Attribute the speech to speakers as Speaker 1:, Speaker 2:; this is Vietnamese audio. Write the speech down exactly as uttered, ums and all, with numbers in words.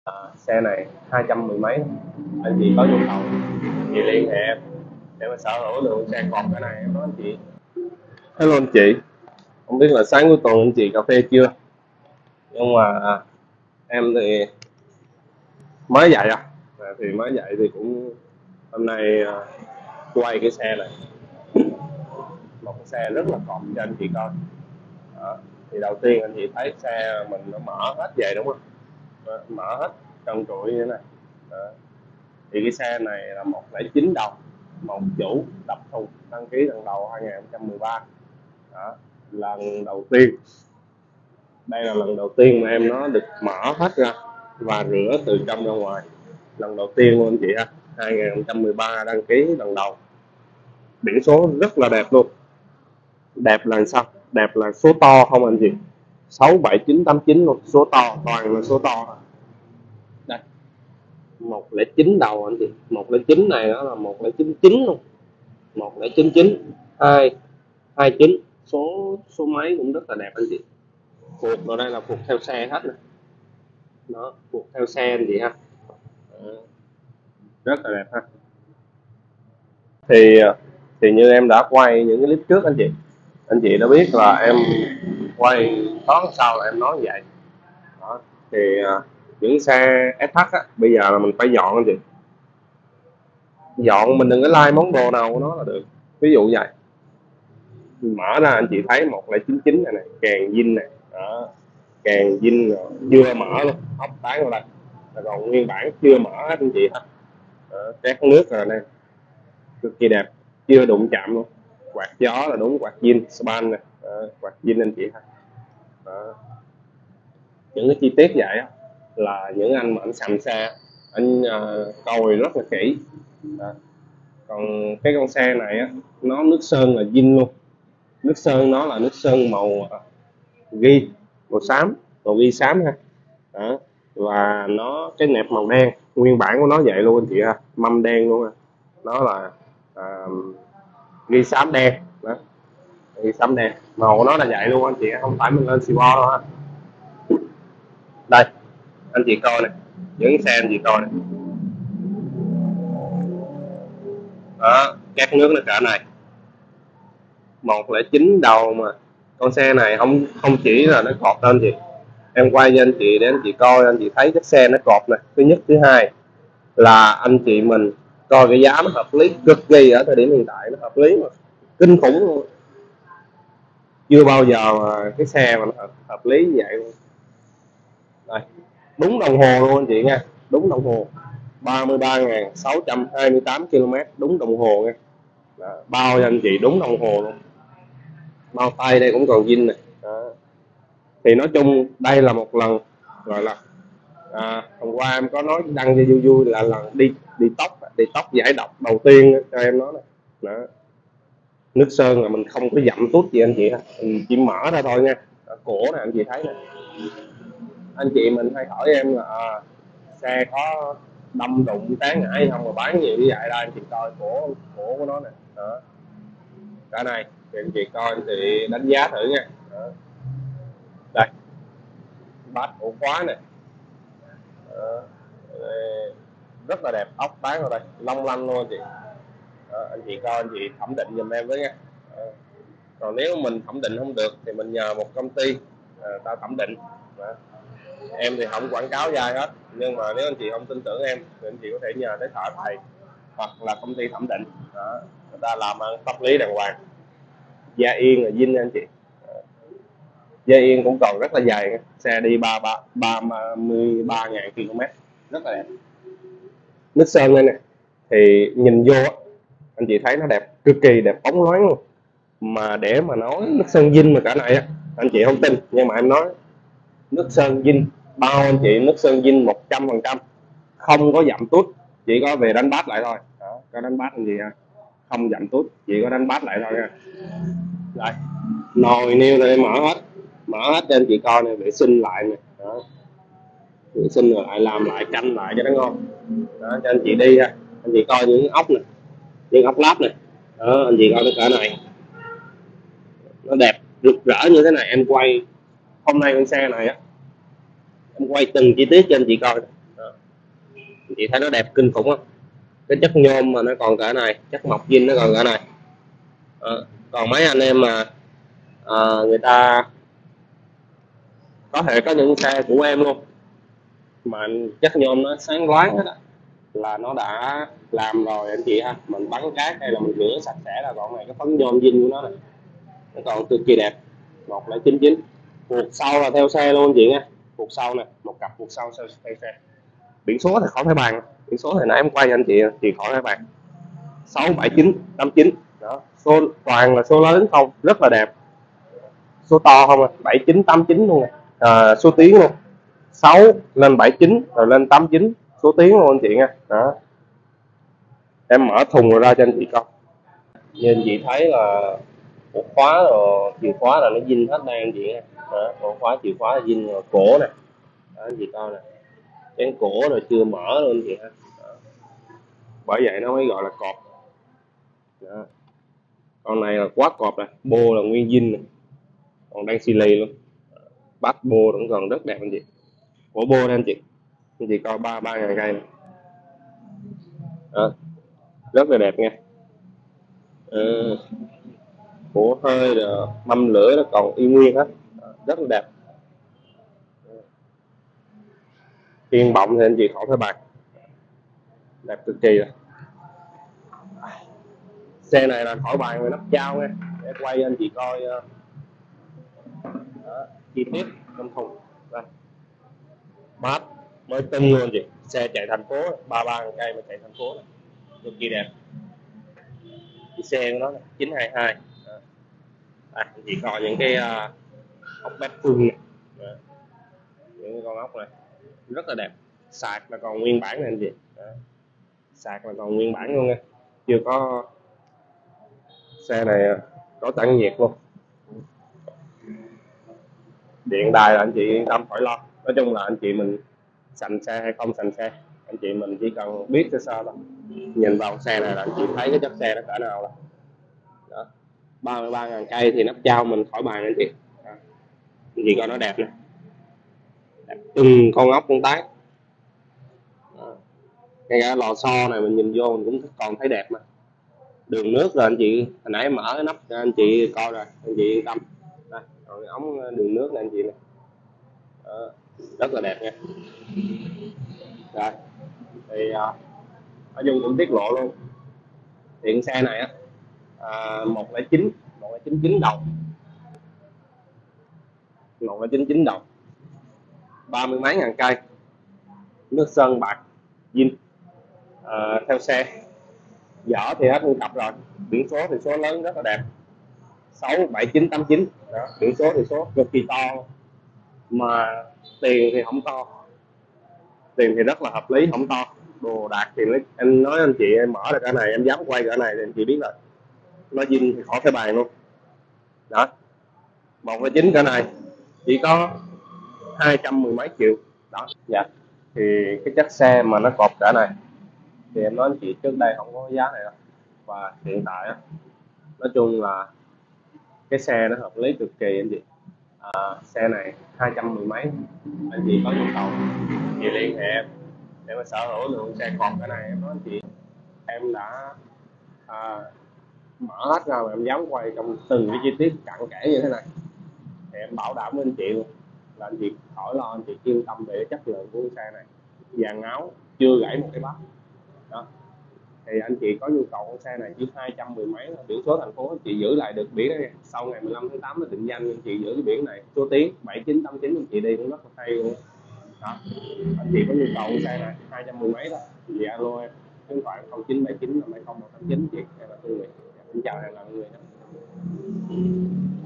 Speaker 1: À, xe này hai trăm mười mấy, anh chị có nhu cầu chị liên hệ em để mà sở hữu được xe còn cái này em nói anh chị. Hello anh chị, không biết là sáng cuối tuần anh chị cà phê chưa, nhưng mà à, em thì mới dậy à, à thì mới dậy thì cũng hôm nay à, quay cái xe này, một cái xe rất là cộp cho anh chị coi. Đó. Thì đầu tiên anh chị thấy xe mình nó mở hết vậy đúng không? Đó, mở hết trần trụi như thế này. Đó. Thì cái xe này là một phẩy chín đầu, một chủ đập thùng, đăng ký lần đầu hai không một ba. Đó. Lần đầu tiên, đây là lần đầu tiên mà em nó được mở hết ra và rửa từ trong ra ngoài, lần đầu tiên luôn anh chị ha. hai không một ba đăng ký lần đầu, biển số rất là đẹp luôn. Đẹp là sao? Đẹp là số to không anh chị, sáu bảy chín tám chín luôn, số to, toàn là số to. Đây, một không chín đầu anh chị, một không chín này nó là một không chín chín luôn, một không chín chín, hai hai chín, số số máy cũng rất là đẹp anh chị. Phuộc vào đây là phuộc theo xe hết nè, đó phuộc theo xe anh chị ha. Đó, rất là đẹp ha. Thì thì như em đã quay những cái clip trước anh chị, anh chị đã biết là em quay toán sau là em nói như vậy. Đó. Thì à, những xe ét hát á, bây giờ là mình phải dọn anh chị, dọn mình đừng có like món đồ nào của nó là được. Ví dụ vậy, mở ra anh chị thấy một không chín chín này này, kèn zin này. Đó, kèn zin chưa mở luôn, ốc tán vào đây là còn nguyên bản chưa mở hết anh chị ha. Trét nước rồi này, cực kỳ đẹp, chưa đụng chạm luôn. Quạt gió là đúng quạt zin span này. Đó, quạt zin anh chị ha. Đó. Những cái chi tiết vậy á, là những anh mà anh sành xe anh uh, coi rất là kỹ. Đó. Còn cái con xe này á, nó nước sơn là zin luôn, nước sơn nó là nước sơn màu uh, ghi màu xám, màu ghi xám ha. Đó. Và nó cái nẹp màu đen, nguyên bản của nó vậy luôn anh chị ha, mâm đen luôn ha. Nó là uh, ghi xám đen. Đó, ghi xám đen, màu của nó là vậy luôn anh chị, không phải mình lên xì bo đâu ha. Đây anh chị coi này, những xe anh chị coi này. Đó, các nước nó cỡ này, một không chín đầu mà con xe này không không chỉ là nó cọp đâu anh chị, em quay cho anh chị để anh chị coi, anh chị thấy cái xe nó cọp này, thứ nhất. Thứ hai là anh chị mình coi cái giá nó hợp lý cực kỳ, ở thời điểm hiện tại nó hợp lý mà kinh khủng luôn, chưa bao giờ mà cái xe mà nó hợp, hợp lý như vậy luôn. Đây, đúng đồng hồ luôn anh chị nha, đúng đồng hồ, ba mươi ba nghìn sáu trăm hai mươi tám ki lô mét, đúng đồng hồ nha. Đó, bao cho anh chị đúng đồng hồ luôn, bao tay đây cũng còn zin này. Đó. Thì nói chung đây là một lần gọi là à, hôm qua em có nói đăng cho vui vui là lần đi đi tóc đi tóc giải độc đầu tiên cho em nói này. Đó. Nước sơn là mình không có dặm tút gì anh chị ha, mình chỉ mở ra thôi nha. Ở cổ này anh chị thấy này, anh chị mình hay hỏi em là à, xe có đâm đụng tán ngã không mà bán nhiều như vậy. Đây anh chị coi cổ cổ của nó nè. Đó, cái này thì anh chị coi anh chị đánh giá thử nha. Đó. Đây, bát ổ khóa này. Đó. Đây, rất là đẹp, ốc bán vào đây long lanh luôn anh chị. Đó, anh chị coi anh chị thẩm định giùm em với nha. Đó. Còn nếu mình thẩm định không được thì mình nhờ một công ty à, ta thẩm định. Đó. Em thì không quảng cáo dài hết, nhưng mà nếu anh chị không tin tưởng em thì anh chị có thể nhờ tới thợ thầy hoặc là công ty thẩm định. Đó. Người ta làm ăn pháp lý đàng hoàng, da yên là zin anh chị. Da yên cũng còn rất là dài, xe đi ba ba mươi ba ngàn ki lô mét, rất là đẹp. Nước sơn đây nè, thì nhìn vô anh chị thấy nó đẹp, cực kỳ đẹp, bóng loáng luôn. Mà để mà nói nước sơn zin mà cả này á, anh chị không tin, nhưng mà em nói nước sơn zin, bao anh chị nước sơn zin một trăm phần trăm, không có dặm tút, chỉ có về đánh bát lại thôi. Đó, có đánh bát anh chị ha, không dặm tút, chỉ có đánh bát lại thôi nha. Đây, nồi niêu này mở hết, mở hết cho anh chị coi này, vệ sinh lại nè. Đó, vệ sinh rồi lại làm lại, canh lại cho nó ngon. Đó, cho anh chị đi ha, anh chị coi những ốc này, những ốc láp này. Đó, anh chị coi cái cỡ này, nó đẹp rực rỡ như thế này. Em quay hôm nay con xe này á, em quay từng chi tiết cho anh chị coi. Đó, Chị thấy nó đẹp kinh khủng không? Cái chất nhôm mà nó còn cỡ này, chất mọc zin nó còn cỡ này. Ờ, còn mấy anh em mà à, người ta có thể có những xe của em luôn mà chất nhôm nó sáng loáng hết á, là nó đã làm rồi anh chị ha. Mình bắn cát hay là mình rửa sạch sẽ là còn này cái phấn nhôm zin của nó này, nó còn cực kỳ đẹp. Một là chín chín. Phuộc sau là theo xe luôn anh chị nha. Phuộc sau nè, một cặp phuộc sau theo xe. Biển số thì khỏi phải bàn, biển số thì nãy em quay cho anh chị chị khỏi phải bàn. Sáu bảy chín tám chín đó, số toàn là số lớn không, rất là đẹp. Số to không à, bảy chín tám chín luôn này. À, số tiếng luôn, sáu lên bảy chín rồi lên tám chín, số tiếng luôn anh chị nha. Đó, em mở thùng ra cho anh chị coi. Như anh chị thấy là ổ khóa rồi chìa khóa là nó zin hết đây anh chị nha. Đó, ổ khóa chìa khóa là zin rồi, cổ nè. Đó anh chị coi nè, chén cổ rồi chưa mở luôn anh chị ha. Đó. Bởi vậy nó mới gọi là cọp. Đó. Con này là quá cọp này, bô là nguyên zin này, còn đang xì lì luôn. Bát bô vẫn còn rất đẹp anh chị. Cổ bô đây anh chị, anh chị coi ba ba ngàn cây này. Đó, rất là đẹp nha. Ừ. Cổ hơi rồi mâm lưỡi nó còn y nguyên hết. Đó, rất là đẹp. Khiên bọng thì anh chị khỏi phải bàn, đẹp cực kỳ rồi. Xe này là khỏi bàn về nắp trao nha, để quay cho anh chị coi. Đó, chi tiết trong thùng đây, mát mới tinh luôn chị. Xe chạy thành phố ba ba cây mà chạy thành phố này, cực kỳ đẹp. Cái xe của nó này, chín hai hai. Đó. À, anh chị coi những cái uh, ốc bét phương này. Đó. Những con ốc này rất là đẹp. Sạc là còn nguyên bản này anh chị. Đó. Sạc là còn nguyên bản luôn nha, chưa có. Xe này có tản nhiệt luôn. Điện đài là anh chị yên tâm khỏi lo. Nói chung là anh chị mình sành xe hay không sành xe, anh chị mình chỉ cần biết sơ sơ thôi, nhìn vào xe này là anh chị thấy cái chất xe nó cỡ nào rồi. Đó, ba mươi ba ngàn cây thì nắp trao mình khỏi bàn anh chị. Đó. Anh chị coi nó đẹp nè, đẹp từng con ốc con tái. Đó. Ngay cả lò xo này mình nhìn vô mình cũng còn thấy đẹp mà. Đường nước rồi anh chị, hồi nãy mở cái nắp cho anh chị coi rồi, anh chị yên tâm. Đây, còn ống đường nước này anh chị nè. Đó, rất là đẹp nha. Rồi thì uh, nói chung cũng tiết lộ luôn, điện xe này á, à, một lẻ chín một lẻ chín chín đồng, một lẻ chín chín đồng, ba mươi mấy ngàn cây, nước sơn bạc zin. À, theo xe vỏ thì hết nguyên cặp rồi, biển số thì số lớn rất là đẹp, sáu bảy chín tám chín đó, biển số thì số cực kỳ to mà tiền thì không to, tiền thì rất là hợp lý, không to. Đồ đạc thì em nói anh chị, em mở ra cái này em dám quay cái này thì anh chị biết rồi, nó zin thì khỏi phải bàn luôn. Đó, một cái chín cái này chỉ có hai trăm mười mấy triệu đó. Dạ, thì cái chất xe mà nó cọp cả này thì em nói anh chị trước đây không có giá này đâu, và hiện tại á, nói chung là cái xe nó hợp lý cực kỳ anh chị. À, xe này hai trăm mười mấy, anh chị có nhu cầu thì liên hệ em để mà sở hữu lượng xe cọp cái này. Em nói anh chị, em đã à, mở hết ra mà em dám quay trong từng cái chi tiết cặn kẽ như thế này thì em bảo đảm với anh chị luôn là anh chị khỏi lo, anh chị yên tâm về chất lượng của xe này. Vàng áo chưa gãy một cái bát đó, thì anh chị có nhu cầu con xe này chỉ hai trăm mười mấy, biển số thành phố anh chị giữ lại được biển này. Sau ngày mười lăm tháng tám nó định danh anh chị giữ cái biển này, số tiếng bảy chín tám chín anh chị đi cũng rất là hay luôn đó. Anh chị có nhu cầu con xe này hai trăm mười mấy thôi thì alo em, số điện thoại không chín bảy chín năm hai không một tám chín chị, em là Phương Nguyệt. Xin chào, hẹn gặp mọi người.